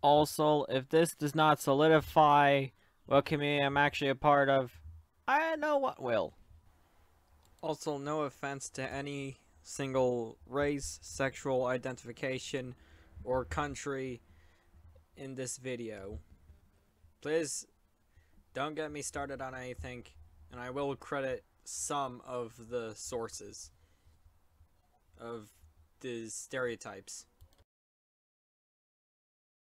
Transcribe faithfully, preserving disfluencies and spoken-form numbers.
Also, if this does not solidify what community I'm actually a part of, I know what will. Also, no offense to any single race, sexual identification, or country in this video. Please don't get me started on anything, and I will credit some of the sources of the stereotypes.